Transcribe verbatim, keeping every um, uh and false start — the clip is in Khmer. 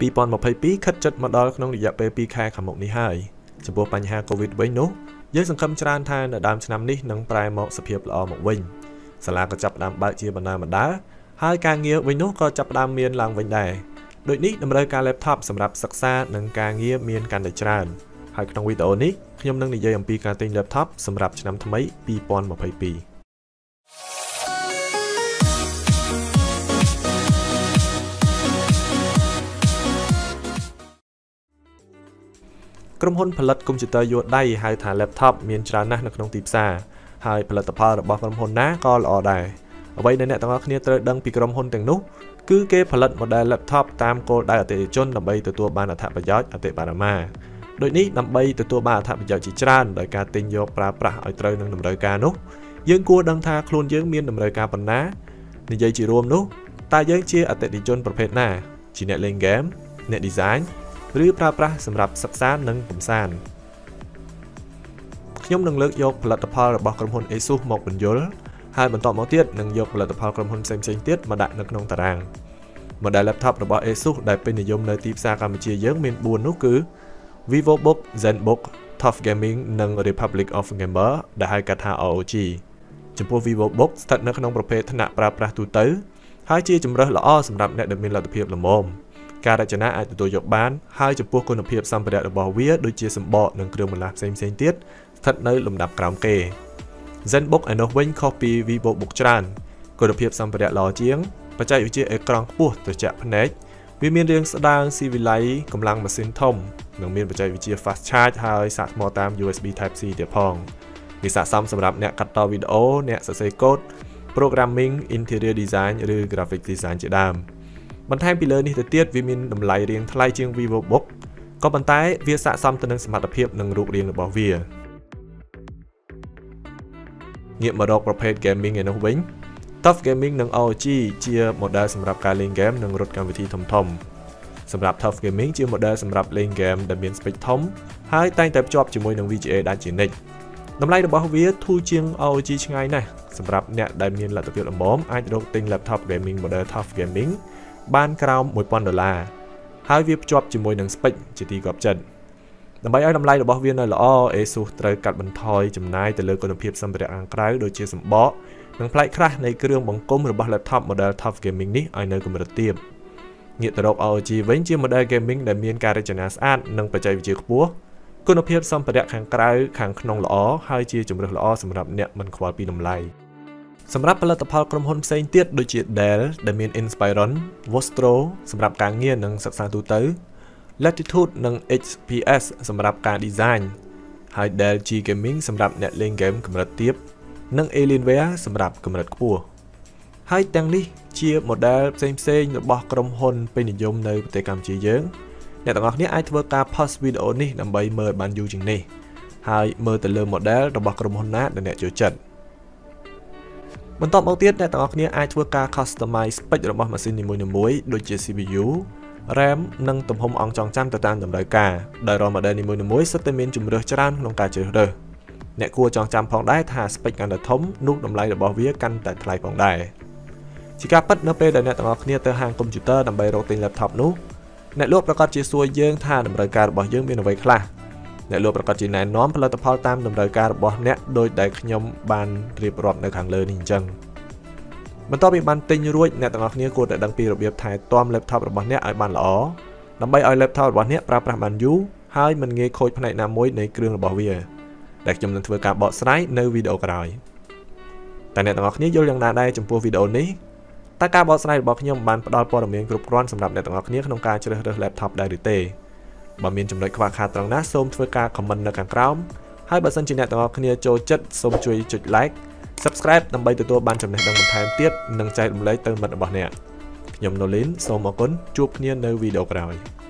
ពីរពាន់ម្ភៃពីរខិតជិតមកដល់ក្នុងរយៈពេលពីរខែខាងមុខនេះហើយចំពោះបញ្ហា COVID វិញនោះយើងសង្ឃឹមច្រើនថានៅដើមឆ្នាំនេះនឹងប្រែមកសភាពល្អមកវិញសាលាក៏ចាប់ផ្ដើមបើកជាបណ្ដាបណ្ដាហើយការងារវិញនោះក៏ចាប់ផ្ដើមមានឡើងវិញដែរដូចនេះតម្រូវការ laptop សម្រាប់សិក្សានិងការងារមានកាន់តែច្រើនហើយក្នុងវីដេអូនេះខ្ញុំនឹងនិយាយអំពីការទិញ laptop សម្រាប់ឆ្នាំថ្មីពីរពាន់ម្ភៃពីរក្រុមហ៊ុនផលិតកុំព្យូទ័រយួរដៃហៅថា laptop មានច្រើនណាស់នៅក្នុងទីផ្សារហើយផលិតផលរបស់ក្រុមហ៊ុនណាក៏ល្អដែរអ្វីដែលអ្នកទាំងអស់គ្នាត្រូវដឹងពីក្រុមហ៊ុនទាំងនោះគឺគេផលិត model laptop តាមគោលដៅអតិថិជនដើម្បីទទួលបានអត្ថប្រយោជន៍អតិបរមាដូចនេះដើម្បីទទួលបានអត្ថប្រយោជន៍ជាច្រើនដោយការទិញយកប្រើប្រាស់ឲ្យត្រូវនឹងតម្រូវការនោះយើងគួរដឹងថាខ្លួនយើងមានតម្រូវការប៉ុណ្ណានិយាយជារួមនោះតើយើងជាអតិថិជនប្រភេទណាជាអ្នកលេងហ្គេមអ្នក design ឬប្រើប្រាស់សម្រាប់សិក្សានិងកម្សាន្តខ្ញុំនឹងលើកយកផលិតផលរបស់ក្រុមហ៊ុន ASUS មកបញ្យល់ហើយបន្តមកទៀតនឹងយកផលិតផលក្រុមហ៊ុនផ្សេងៗទៀតមកដាក់នៅក្នុងតារាង model laptop របស់ ASUS ដែលពេញនិយមនៅទីផ្សារកម្ពុជាយើងមានបួននោះគឺ VivoBook, ZenBook, TUF Gaming និង Republic of Gamer ដែលហៅកាត់ថា R O G ចំពោះ VivoBook ស្ថិតនៅក្នុងប្រភេទថ្នាក់ប្រើប្រាស់ទូទៅហើយជាជម្រើសល្អសម្រាប់អ្នកដែលមានលទ្ធភាពល្មមការរចនាអាចទទួលយកបានហើយចំពោះគុណភាពសម្ភារៈរបស់វាដូចជាសម្បកនិងគ្រឿងបន្លាស់ផ្សេងៗទៀតស្ថិតនៅលំដាប់ក្រោមគេ ZenBook ឯនោះវិញខុសពី VivoBook ច្រើនគុណភាពសម្ភារៈល្អជាងបច្ចេកវិទ្យាអេក្រង់ខ្ពស់ត្រជាក់ភ្នែកវាមានរាងស្ដើងស៊ីវិល័យកម្លាំងម៉ាស៊ីនធំនិងមានបច្ចេកវិទ្យា Fast Charge ហើយសាកថ្មតាម U S B Type C ទៀតផងវាស័ក្តិសមសម្រាប់អ្នកកាត់តវីដេអូអ្នកសរសេរកូដ Programming Interior Design ឬ Graphic Design ជាដើមបន្ថែមពីលើនេះទៅទៀតវាមានតម្លៃរៀងថ្លៃជាង VivoBook ក៏ប៉ុន្តែវាស័ក្តិសមទៅនឹងសមត្ថភាពនិងរូបរាងរបស់វាងាកមករកប្រភេទ Gaming ឯនោះវិញ TUF Gaming និង R O G ជា model សម្រាប់ការលេងហ្គេមនិងរត់កម្មវិធីធំៗសម្រាប់ TUF Gaming ជា model សម្រាប់លេងហ្គេមដែលមាន spec ធំហើយតែងតែភ្ជាប់ជាមួយនឹង V G A ដាច់ជានិច្ចតម្លៃរបស់វាធូរជាង R O G ឆ្ងាយណាស់សម្រាប់អ្នកដែលមានលទ្ធភាពល្មមអាចរកទិញ laptop gaming model TUF Gaming បានក្រោមមួយពាន់ដុល្លារហើយវាភ្ជាប់ជាមួយនឹង spec ជាទីគាប់ចិត្តដើម្បីឲ្យតម្លៃរបស់វានៅល្អ ASUS ត្រូវកាត់បន្ថយចំណាយទៅលើគុណភាពសម្ភារៈខាងក្រៅដូចជាសម្បកនិងផ្លែកខ្លះនៃគ្រឿងបង្គុំរបស់ laptop model TUF Gaming នេះឲ្យនៅកម្រិតទាបងាកទៅរក R O G វិញជា model gaming ដែលមានការរចនាស្អាតនិងបច្ចេកវិទ្យាខ្ពស់គុណភាពសម្ភារៈខាងក្រៅខាងក្នុងល្អហើយជាជម្រើសល្អសម្រាប់អ្នកមិនខ្វល់ពីតម្លៃសម្រាប់ផលិតផលក្រុមហ៊ុនផ្សេងទៀតដូចជា Dell ដែលមាន Inspiron, Vostro សម្រាប់ការងារនិងសិក្សាទូទៅ Latitude និង H P S សម្រាប់ការ design ហើយ Dell G Gaming សម្រាប់អ្នកលេងហ្គេមកម្រិតទាបនិង Alienware សម្រាប់កម្រិតខ្ពស់ហើយទាំងនេះជា model ផ្សេងៗរបស់ក្រុមហ៊ុនពេញនិយមនៅប្រទេសកម្ពុជាយើងអ្នកទាំងអស់គ្នាអាចធ្វើការ pause វីដេអូនេះដើម្បីមើលបានយូរជាងនេះហើយមើលទៅលើ model របស់ក្រុមហ៊ុនណាដែលអ្នកចូលចិត្តបន្តមកទៀតអ្នកទាំងអស់គ្នាអាចធ្វើការ customize spec របស់ម៉ាស៊ីននីមួយៗដូចជា C P U, RAM និងទំហំអង្គចងចាំទៅតាមតម្រូវការដោយរាល់ model នីមួយៗសុទ្ធតែមានជម្រើសច្រើនក្នុងការជ្រើសរើសអ្នកគួរចងចាំផងដែរថា spec កាន់តែធំនោះតម្លៃរបស់វាកាន់តែថ្លៃផងដែរជាការពិតនៅពេលដែលអ្នកទាំងអស់គ្នាទៅហាងកុំព្យូទ័រដើម្បីរកទិញ laptop នោះអ្នកលក់ប្រកាសជាសួរយើងថាតម្រូវការរបស់យើងមានអ្វីខ្លះអ្នកលក់ប្រកាសជាណែនាំផលិតផលតាមតម្រូវការរបស់អ្នកដោយដែលខ្ញុំបានរៀបរាប់នៅខាងលើនេះអញ្ចឹងបន្ទាប់ពីបានទិញរួចអ្នកទាំងអស់គ្នាគួរតែដឹងពីរបៀបថែទាំ laptop របស់អ្នកឲ្យបានល្អដើម្បីឲ្យ laptop របស់អ្នកប្រើប្រាស់បានយូរហើយមិនងាយខូចផ្នែកណាមួយនៃគ្រឿងរបស់វាដែលខ្ញុំនឹងធ្វើការបកស្រាយនៅវីដេអូក្រោយតែអ្នកទាំងអស់គ្នាយល់យ៉ាងណាដែរចំពោះវីដេអូនេះតើការបកស្រាយរបស់ខ្ញុំបានផ្ដល់ព័ត៌មានគ្រប់គ្រាន់សម្រាប់អ្នកទាំងអស់គ្នាក្នុងការជ្រើសរើស laptop ដែរឬទេបើមានចំណុចខ្វះខាតត្រង់ណាសូមធ្វើការ comment នៅខាងក្រោមហើយបើសិនជាអ្នកទាំងអស់គ្នាចូលចិត្តសូមជួយចុច like subscribe ដើម្បីទទួលបានចំណេះដឹងបន្ថែមទៀតនិងចែករំលែកទៅមិត្តរបស់អ្នកខ្ញុំ Nolin សូមអរគុណជួបគ្នានៅវីដេអូក្រោយ